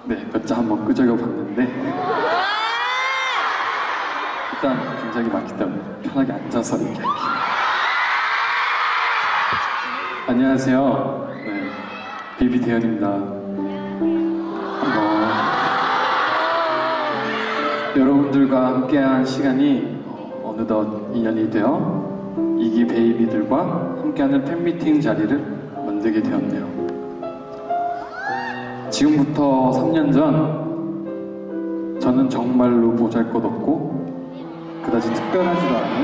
네, 몇 자 한번 끄적여 봤는데 일단 굉장히 많기 때문에 편하게 앉아서 얘기할게요. 안녕하세요. 네, 비비 대현입니다. 여러분들과 함께한 시간이 어느덧 2년이 되어 이기 베이비들과 함께하는 팬미팅 자리를 만들게 되었네요. 지금부터 3년 전 저는 정말로 보잘것없고 그다지 특별하지도 않은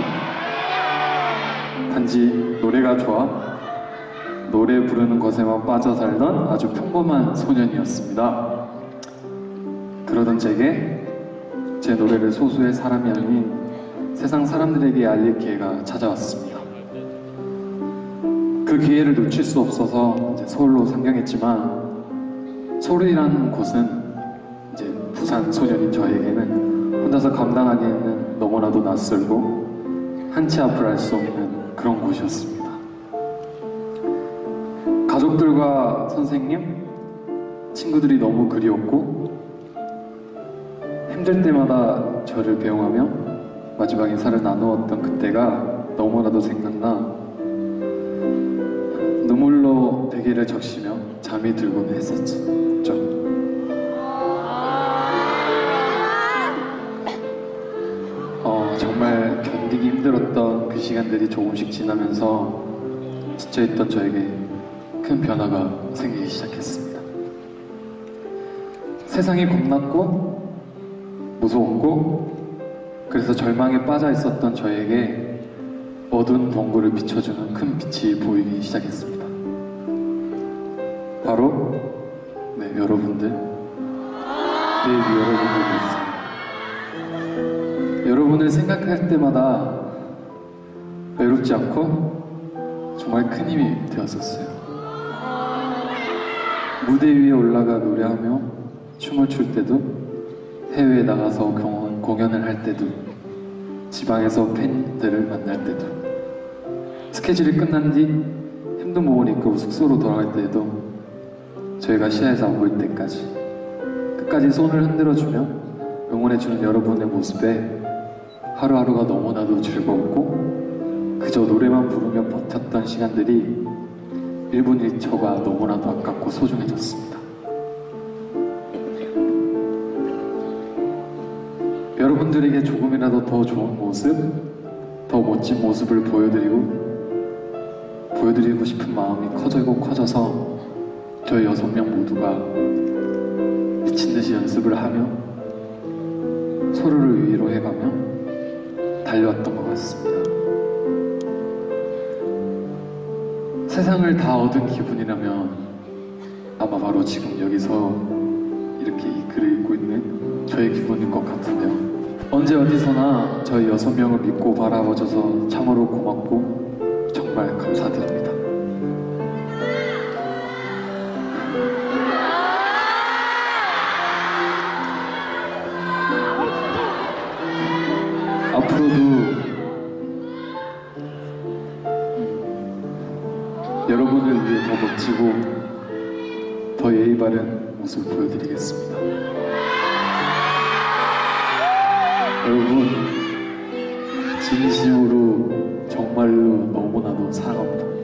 단지 노래가 좋아 노래 부르는 것에만 빠져 살던 아주 평범한 소년이었습니다. 그러던 제게 제 노래를 소수의 사람이 아닌 세상 사람들에게 알릴 기회가 찾아왔습니다. 그 기회를 놓칠 수 없어서 이제 서울로 상경했지만 서울이라는 곳은 이제 부산 소년인 저에게는 혼자서 감당하기에는 너무나도 낯설고 한치 앞을 알 수 없는 그런 곳이었습니다. 가족들과 선생님, 친구들이 너무 그리웠고 힘들 때마다 저를 배웅하며 마지막 인사를 나누었던 그때가 너무나도 생각나 눈물로 베개를 적시며 잠이 들곤 했었죠. 정말 견디기 힘들었던 그 시간들이 조금씩 지나면서 지쳐있던 저에게 큰 변화가 생기기 시작했습니다. 세상이 겁났고 무서웠고 그래서 절망에 빠져 있었던 저에게 어두운 동굴을 비춰주는 큰 빛이 보이기 시작했습니다. 바로 여러분들, 베이비 여러분들이었습니다. 여러분을 생각할 때마다 외롭지 않고 정말 큰 힘이 되었었어요. 무대 위에 올라가 노래하며 춤을 출 때도 해외에 나가서 공연을 할 때도 지방에서 팬들을 만날 때도 스케줄이 끝난 뒤 힘든 몸을 이끌고 숙소로 돌아갈 때에도 저희가 시야에서 안 보일 때까지 끝까지 손을 흔들어주며 응원해주는 여러분의 모습에 하루하루가 너무나도 즐거웠고 그저 노래만 부르며 버텼던 시간들이 1분 1초가 너무나도 아깝고 소중해졌습니다. 여러분들에게 조금이라도 더 좋은 모습, 더 멋진 모습을 보여드리고 싶은 마음이 커지고 커져서 저희 6명 모두가 미친듯이 연습을 하며 서로를 위로해가며 달려왔던 것 같습니다. 세상을 다 얻은 기분이라면 아마 바로 지금 여기서 이렇게 이 글을 읽고 있는 저의 기분인 것 같은데요. 언제 어디서나 저희 6명을 믿고 바라봐줘서 참으로 고맙고 정말 감사드립니다. 앞으로도 여러분을 위해 더 멋지고 더 예의 바른 모습을 보여드리겠습니다. 여러분 진심으로 정말로 너무나도 사랑합니다.